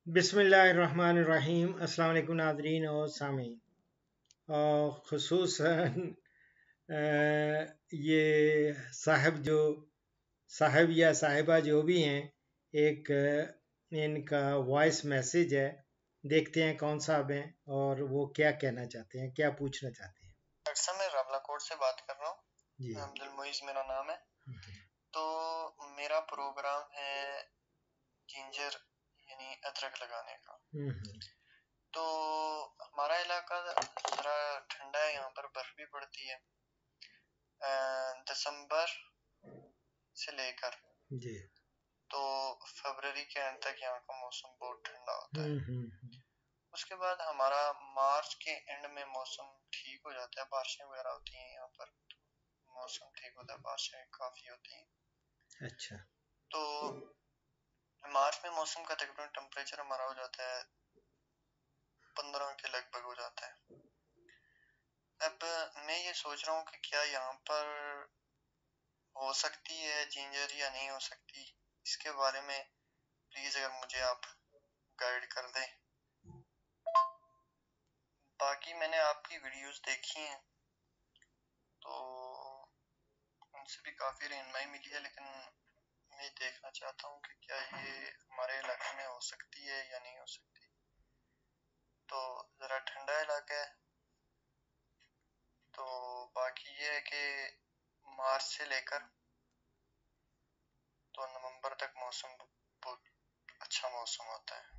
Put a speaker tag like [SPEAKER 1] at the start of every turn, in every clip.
[SPEAKER 1] बिस्मिल्लाहिर्रहमानिर्रहीम। अस्सलाम वालेकुम नाज़रीन और सामीन। और ख़ुसूसन ये साहब या साहिबा जो भी हैं, एक इनका वॉइस मैसेज है। देखते हैं कौन साहब हैं और वो क्या कहना चाहते हैं, क्या पूछना चाहते हैं।
[SPEAKER 2] डॉक्टर साहब, मैं रावला कोट से बात कर रहा हूँ।
[SPEAKER 1] जी,
[SPEAKER 2] अब्दुल मुईज़ मेरा नाम है। तो मेरा प्रोग्राम है जिंजर यानी अदरक लगाने का। तो हमारा इलाका जरा ठंडा है, यहाँ पर बर्फ भी पड़ती है। दिसंबर से लेकर
[SPEAKER 1] जी,
[SPEAKER 2] तो फरवरी के एंड तक यहाँ का मौसम बहुत ठंडा होता है। उसके बाद हमारा मार्च के एंड में मौसम ठीक हो जाता है, बारिशें वगैरह होती हैं यहाँ पर, मौसम ठीक होता है, बारिशें काफी होती हैं।
[SPEAKER 1] अच्छा,
[SPEAKER 2] तो मार्च में मौसम का तकरीबन टेम्परेचर हमारा हो जाता है 15 के लगभग हो जाता है। अब मैं ये सोच रहा हूँ कि क्या यहाँ पर हो सकती है जिंजर या नहीं हो सकती, इसके बारे में प्लीज अगर मुझे आप गाइड कर दें। बाकी मैंने आपकी वीडियोस देखी हैं तो उनसे भी काफी रहनुमाई मिली है, लेकिन मैं देखना चाहता हूँ कि क्या ये हमारे इलाके में हो सकती है या नहीं हो सकती। तो जरा ठंडा इलाका है। तो बाकी ये है कि मार्च से लेकर तो नवंबर तक मौसम बहुत अच्छा मौसम होता है।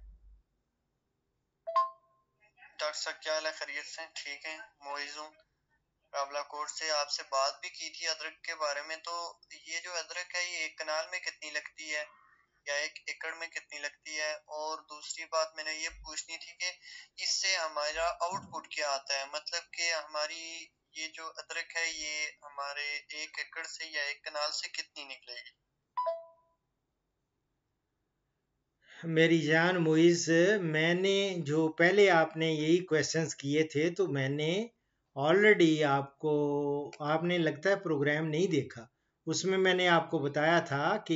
[SPEAKER 2] डॉक्टर साहब क्या हाल है, खैरियत से? ठीक है, मोइज़ हूँ रावला कोट से। आपसे बात भी की थी अदरक के बारे में। तो ये जो अदरक है ये एक कनाल में कितनी लगती है या 1 एकड़ में कितनी लगती है? और दूसरी बात मैंने ये पूछनी थी कि इससे हमारा आउटपुट क्या आता है, मतलब कि हमारी ये जो अदरक है ये हमारे 1 एकड़ से या 1 कनाल से कितनी निकलेगी?
[SPEAKER 1] मेरी जान मुइज़, मैंने जो पहले आपने यही क्वेश्चंस किए थे तो मैंने ऑलरेडी आपने लगता है प्रोग्राम नहीं देखा। उसमें मैंने आपको बताया था कि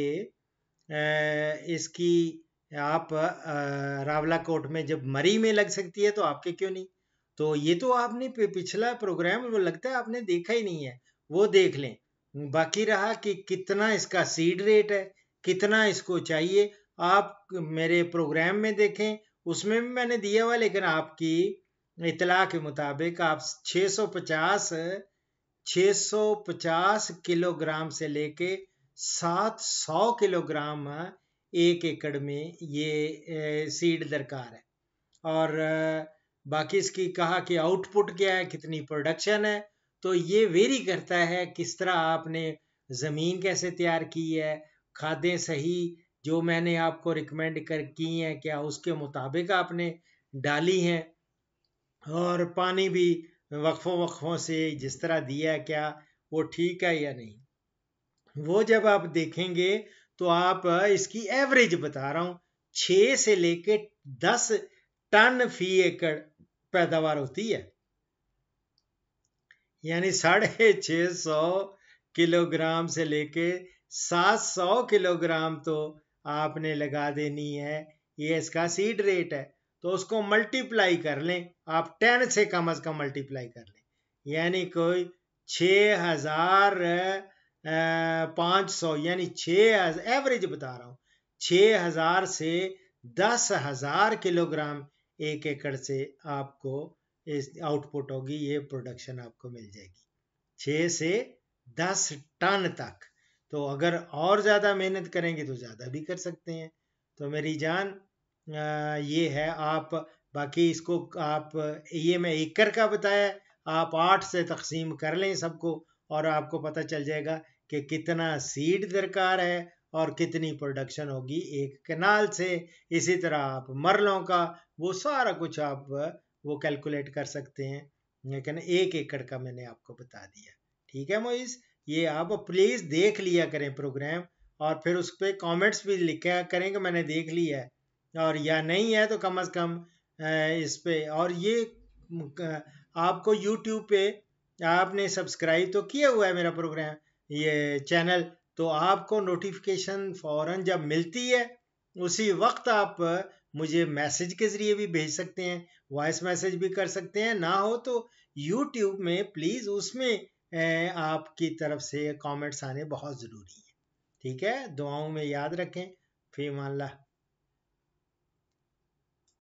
[SPEAKER 1] इसकी आप रावला कोट में जब मरी में लग सकती है तो आपके क्यों नहीं। तो ये तो आपने पिछला प्रोग्राम वो लगता है आपने देखा ही नहीं है, वो देख लें। बाकी रहा कि कितना इसका सीड रेट है, कितना इसको चाहिए, आप मेरे प्रोग्राम में देखें, उसमें भी मैंने दिया हुआ। लेकिन आपकी इतला के मुताबिक आप 650 किलोग्राम से लेके 700 किलोग्राम 1 एकड़ में ये सीड दरकार है। और बाकी इसकी कहा कि आउटपुट क्या है, कितनी प्रोडक्शन है। तो ये वेरी करता है किस तरह आपने ज़मीन कैसे तैयार की है, खादें सही जो मैंने आपको रिकमेंड कर की हैं क्या उसके मुताबिक आपने डाली हैं, और पानी भी वक्फों से जिस तरह दिया है क्या वो ठीक है या नहीं। वो जब आप देखेंगे तो आप इसकी एवरेज बता रहा हूँ, 6 से लेके 10 टन फी एकड़ पैदावार होती है। यानी 650 किलोग्राम से लेके 700 किलोग्राम तो आपने लगा देनी है। ये इसका सीड रेट है। तो उसको मल्टीप्लाई कर लें आप, 10 से कम मल्टीप्लाई कर लें, यानी कोई 6500, यानी 6,000 एवरेज बता रहा हूँ, 6,000 से 10,000 किलोग्राम 1 एकड़ से आपको इस आउटपुट होगी, ये प्रोडक्शन आपको मिल जाएगी 6 से 10 टन तक। तो अगर और ज़्यादा मेहनत करेंगे तो ज़्यादा भी कर सकते हैं। तो मेरी जान ये है। आप बाकी इसको आप, ये मैं एकड़ का बताया, आप 8 से तकसीम कर लें सबको और आपको पता चल जाएगा कि कितना सीड दरकार है और कितनी प्रोडक्शन होगी 1 कनाल से। इसी तरह आप मरलों का वो सारा कुछ आप वो कैलकुलेट कर सकते हैं, लेकिन 1 एकड़ का मैंने आपको बता दिया। ठीक है मोइस, ये आप प्लीज़ देख लिया करें प्रोग्राम, और फिर उस पर कॉमेंट्स भी लिखा करें कि मैंने देख लिया है, और या नहीं है तो कम से कम इस पे। और ये आपको यूट्यूब पे आपने सब्सक्राइब तो किया हुआ है मेरा प्रोग्राम, ये चैनल, तो आपको नोटिफिकेशन फ़ौरन जब मिलती है उसी वक्त आप मुझे मैसेज के ज़रिए भी भेज सकते हैं, वॉइस मैसेज भी कर सकते हैं। ना हो तो यूट्यूब में प्लीज़ उसमें आपकी तरफ से कमेंट्स आने बहुत ज़रूरी है। ठीक है, दुआओं में याद रखें। फ़ी अमान अल्लाह।